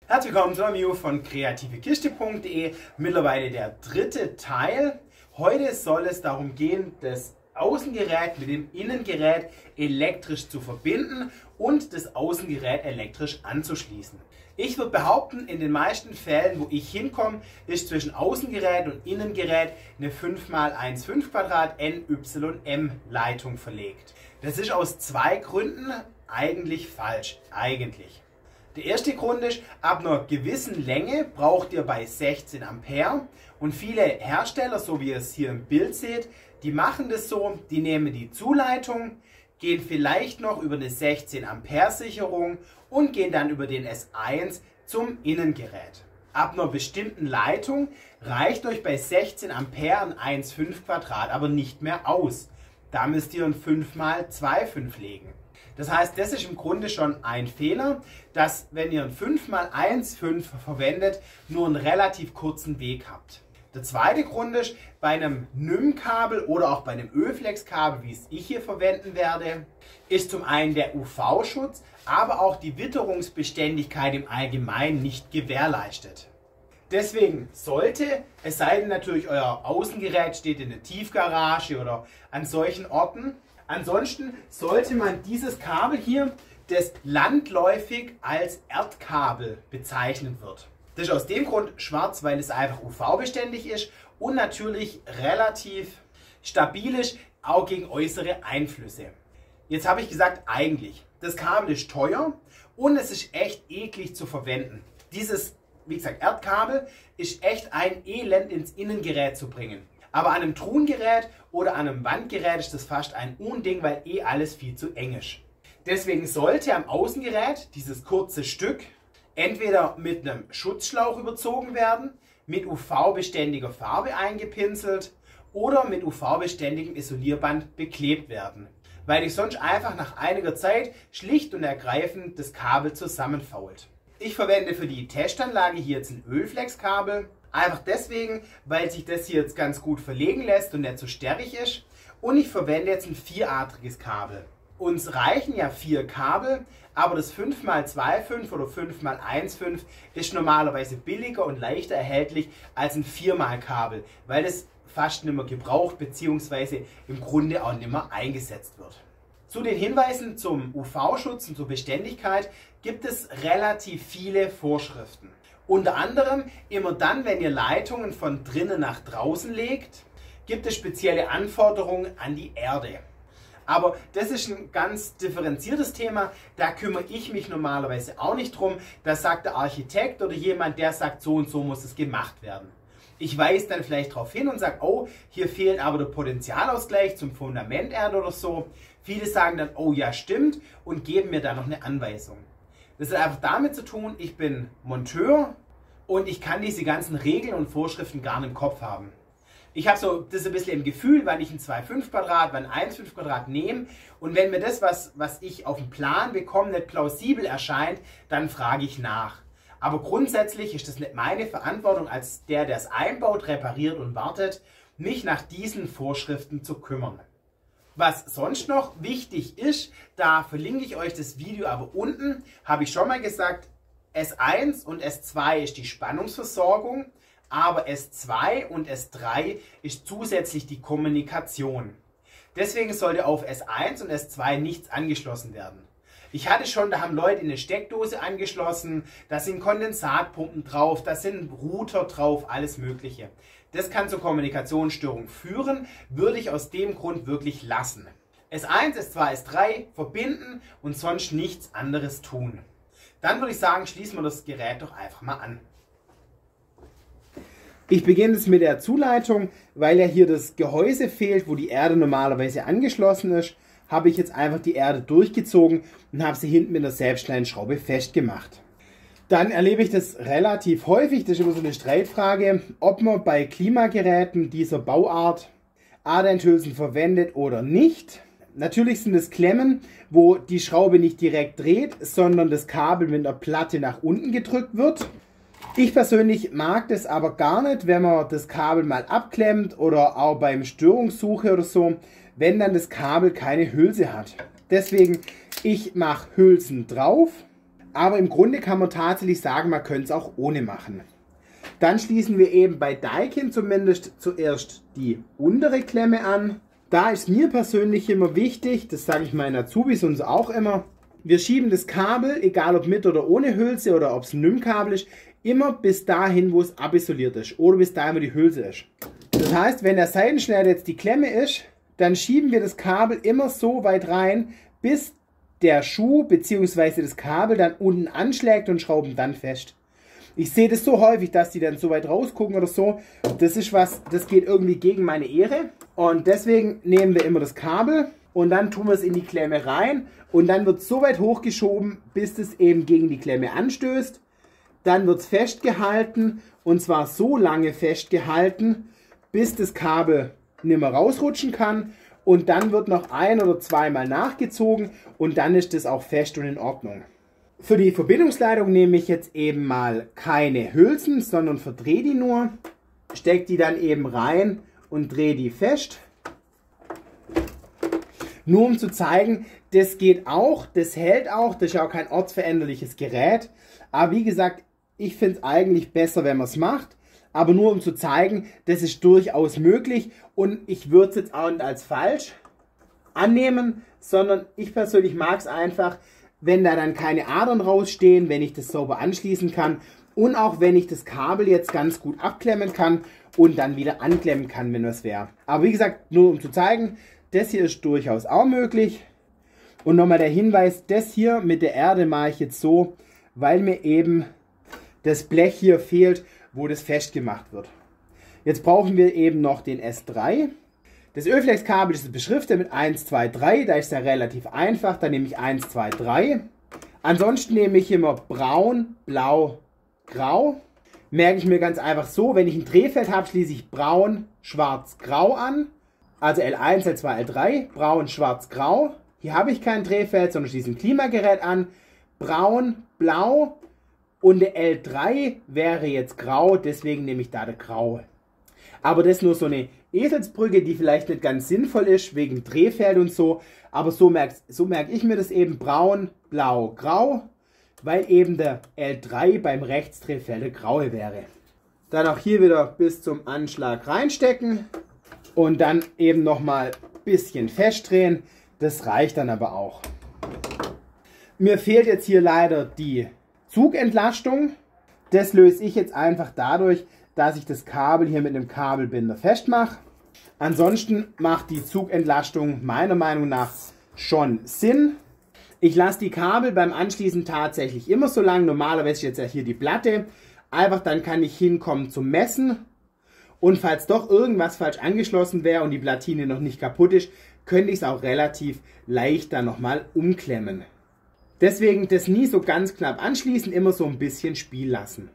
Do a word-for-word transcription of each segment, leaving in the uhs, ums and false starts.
Herzlich willkommen zu einem Video von kreative kiste punkt de. Mittlerweile der dritte Teil. Heute soll es darum gehen, das Außengerät mit dem Innengerät elektrisch zu verbinden und das Außengerät elektrisch anzuschließen. Ich würde behaupten, in den meisten Fällen, wo ich hinkomme, ist zwischen Außengerät und Innengerät eine fünf mal eins Komma fünf Quadrat N Y M Leitung verlegt. Das ist aus zwei Gründen eigentlich falsch. Eigentlich. Der erste Grund ist, ab einer gewissen Länge braucht ihr bei sechzehn Ampere und viele Hersteller, so wie ihr es hier im Bild seht, die machen das so, die nehmen die Zuleitung, gehen vielleicht noch über eine sechzehn Ampere Sicherung und gehen dann über den S eins zum Innengerät. Ab einer bestimmten Leitung reicht euch bei sechzehn Ampere ein eins Komma fünf Quadrat aber nicht mehr aus. Da müsst ihr ein fünf mal zwei Komma fünf legen. Das heißt, das ist im Grunde schon ein Fehler, dass wenn ihr ein fünf mal eins Komma fünf verwendet, nur einen relativ kurzen Weg habt. Der zweite Grund ist, bei einem N Y M-Kabel oder auch bei einem Ölflex-Kabel, wie es ich hier verwenden werde, ist zum einen der U V-Schutz, aber auch die Witterungsbeständigkeit im Allgemeinen nicht gewährleistet. Deswegen sollte, es sei denn natürlich euer Außengerät steht in der Tiefgarage oder an solchen Orten, ansonsten sollte man dieses Kabel hier, das landläufig als Erdkabel bezeichnet wird. Das ist aus dem Grund schwarz, weil es einfach U V-beständig ist und natürlich relativ stabil ist, auch gegen äußere Einflüsse. Jetzt habe ich gesagt, eigentlich. Das Kabel ist teuer und es ist echt eklig zu verwenden. Dieses, wie gesagt, Erdkabel ist echt ein Elend ins Innengerät zu bringen. Aber an einem Truhengerät oder an einem Wandgerät ist das fast ein Unding, weil eh alles viel zu eng ist. Deswegen sollte am Außengerät dieses kurze Stück entweder mit einem Schutzschlauch überzogen werden, mit U V-beständiger Farbe eingepinselt oder mit U V-beständigem Isolierband beklebt werden, weil ich sonst einfach nach einiger Zeit schlicht und ergreifend das Kabel zusammenfault. Ich verwende für die Testanlage hier jetzt ein Ölflex-Kabel, einfach deswegen, weil sich das hier jetzt ganz gut verlegen lässt und nicht so sperrig ist, und ich verwende jetzt ein vieradriges Kabel. Uns reichen ja vier Kabel, aber das fünf mal zwei Komma fünf oder fünf mal eins Komma fünf ist normalerweise billiger und leichter erhältlich als ein vier mal Kabel, weil das fast nicht mehr gebraucht bzw. im Grunde auch nicht mehr eingesetzt wird. Zu den Hinweisen zum U V-Schutz und zur Beständigkeit gibt es relativ viele Vorschriften. Unter anderem immer dann, wenn ihr Leitungen von drinnen nach draußen legt, gibt es spezielle Anforderungen an die Erde. Aber das ist ein ganz differenziertes Thema, da kümmere ich mich normalerweise auch nicht drum. Da sagt der Architekt oder jemand, der sagt, so und so muss es gemacht werden. Ich weise dann vielleicht darauf hin und sage, oh, hier fehlt aber der Potentialausgleich zum Fundamenterde oder so. Viele sagen dann, oh ja, stimmt, und geben mir dann noch eine Anweisung. Das hat einfach damit zu tun, ich bin Monteur und ich kann diese ganzen Regeln und Vorschriften gar nicht im Kopf haben. Ich habe so das ein bisschen im Gefühl, wann ich ein zwei Komma fünf Quadrat, wann ein eins Komma fünf Quadrat nehme, und wenn mir das, was, was ich auf dem Plan bekomme, nicht plausibel erscheint, dann frage ich nach. Aber grundsätzlich ist das nicht meine Verantwortung als der, der es einbaut, repariert und wartet, mich nach diesen Vorschriften zu kümmern. Was sonst noch wichtig ist, da verlinke ich euch das Video aber unten, habe ich schon mal gesagt, S eins und S zwei ist die Spannungsversorgung, aber S zwei und S drei ist zusätzlich die Kommunikation. Deswegen sollte auf S eins und S zwei nichts angeschlossen werden. Ich hatte schon, da haben Leute eine Steckdose angeschlossen, da sind Kondensatpumpen drauf, da sind Router drauf, alles Mögliche. Das kann zur Kommunikationsstörung führen, würde ich aus dem Grund wirklich lassen. S eins, S zwei, S drei verbinden und sonst nichts anderes tun. Dann würde ich sagen, schließen wir das Gerät doch einfach mal an. Ich beginne jetzt mit der Zuleitung, weil ja hier das Gehäuse fehlt, wo die Erde normalerweise angeschlossen ist, habe ich jetzt einfach die Erde durchgezogen und habe sie hinten mit einer Selbstkleinschraube festgemacht. Dann erlebe ich das relativ häufig, das ist immer so eine Streitfrage, ob man bei Klimageräten dieser Bauart Adenthülsen verwendet oder nicht. Natürlich sind es Klemmen, wo die Schraube nicht direkt dreht, sondern das Kabel mit einer Platte nach unten gedrückt wird. Ich persönlich mag das aber gar nicht, wenn man das Kabel mal abklemmt oder auch beim Störungssuche oder so, wenn dann das Kabel keine Hülse hat. Deswegen, ich mache Hülsen drauf, Aber im Grunde kann man tatsächlich sagen, man könnte es auch ohne machen. Dann schließen wir eben bei Daikin zumindest zuerst die untere Klemme an. Da ist mir persönlich immer wichtig, das sage ich meinen Azubis uns auch immer, wir schieben das Kabel, egal ob mit oder ohne Hülse oder ob es ein N I M-Kabel ist, immer bis dahin, wo es abisoliert ist oder bis dahin, wo die Hülse ist. Das heißt, wenn der Seitenschneider jetzt die Klemme ist, dann schieben wir das Kabel immer so weit rein, bis der Schuh bzw. das Kabel dann unten anschlägt und schrauben dann fest. Ich sehe das so häufig, dass die dann so weit rausgucken oder so. Das ist was, das geht irgendwie gegen meine Ehre. Und deswegen nehmen wir immer das Kabel und dann tun wir es in die Klemme rein. Und dann wird es so weit hochgeschoben, bis es eben gegen die Klemme anstößt. Dann wird es festgehalten und zwar so lange festgehalten, bis das Kabel nicht mehr rausrutschen kann. Und dann wird noch ein- oder zweimal nachgezogen und dann ist das auch fest und in Ordnung. Für die Verbindungsleitung nehme ich jetzt eben mal keine Hülsen, sondern verdrehe die nur, stecke die dann eben rein und drehe die fest. Nur um zu zeigen, das geht auch, das hält auch, das ist auch kein ortsveränderliches Gerät. Aber wie gesagt, ich finde es eigentlich besser, wenn man es macht. Aber nur um zu zeigen, das ist durchaus möglich und ich würde es jetzt auch nicht als falsch annehmen, sondern ich persönlich mag es einfach, wenn da dann keine Adern rausstehen, wenn ich das sauber anschließen kann und auch wenn ich das Kabel jetzt ganz gut abklemmen kann und dann wieder anklemmen kann, wenn das wäre. Aber wie gesagt, nur um zu zeigen, das hier ist durchaus auch möglich. Und nochmal der Hinweis, das hier mit der Erde mache ich jetzt so, weil mir eben das Blech hier fehlt, wo das festgemacht wird. Jetzt brauchen wir eben noch den S drei. Das Ölflex-Kabel ist beschriftet mit eins, zwei, drei, da ist ja relativ einfach, da nehme ich eins, zwei, drei. Ansonsten nehme ich immer braun, blau, grau. Merke ich mir ganz einfach so, wenn ich ein Drehfeld habe, schließe ich braun, schwarz, grau an. Also L eins, L zwei, L drei, braun, schwarz, grau. Hier habe ich kein Drehfeld, sondern schließe ein Klimagerät an. Braun, blau und der L drei wäre jetzt grau, deswegen nehme ich da der graue. Aber das ist nur so eine Eselsbrücke, die vielleicht nicht ganz sinnvoll ist, wegen Drehfeld und so. Aber so merke so merk ich mir das eben braun, blau, grau, weil eben der L drei beim Rechtsdrehfeld der graue wäre. Dann auch hier wieder bis zum Anschlag reinstecken und dann eben nochmal ein bisschen festdrehen. Das reicht dann aber auch. Mir fehlt jetzt hier leider die Zugentlastung. Das löse ich jetzt einfach dadurch, dass ich das Kabel hier mit einem Kabelbinder festmache. Ansonsten macht die Zugentlastung meiner Meinung nach schon Sinn. Ich lasse die Kabel beim Anschließen tatsächlich immer so lang. Normalerweise ist jetzt ja hier die Platte. Einfach dann kann ich hinkommen zum Messen. Und falls doch irgendwas falsch angeschlossen wäre und die Platine noch nicht kaputt ist, könnte ich es auch relativ leicht dann nochmal umklemmen. Deswegen das nie so ganz knapp anschließen, immer so ein bisschen Spiel lassen.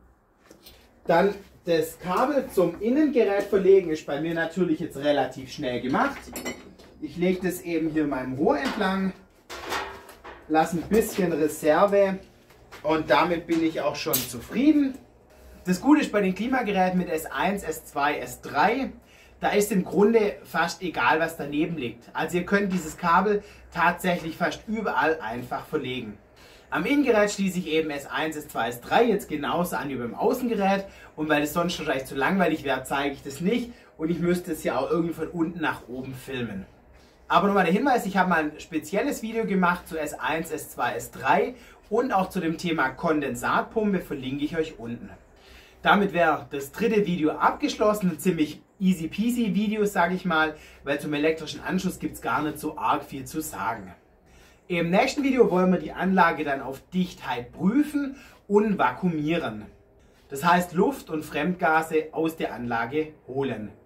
Dann das Kabel zum Innengerät verlegen ist bei mir natürlich jetzt relativ schnell gemacht. Ich lege das eben hier meinem Rohr entlang, lasse ein bisschen Reserve und damit bin ich auch schon zufrieden. Das Gute ist bei den Klimageräten mit S eins, S zwei, S drei, da ist im Grunde fast egal, was daneben liegt. Also ihr könnt dieses Kabel tatsächlich fast überall einfach verlegen. Am Innengerät schließe ich eben S eins, S zwei, S drei jetzt genauso an wie beim Außengerät und weil es sonst wahrscheinlich zu langweilig wäre, zeige ich das nicht und ich müsste es ja auch irgendwie von unten nach oben filmen. Aber nochmal der Hinweis, ich habe mal ein spezielles Video gemacht zu S eins, S zwei, S drei und auch zu dem Thema Kondensatpumpe, verlinke ich euch unten. Damit wäre das dritte Video abgeschlossen, ein ziemlich easy peasy Video, sage ich mal, weil zum elektrischen Anschluss gibt es gar nicht so arg viel zu sagen. Im nächsten Video wollen wir die Anlage dann auf Dichtheit prüfen und vakuumieren. Das heißt Luft und Fremdgase aus der Anlage holen.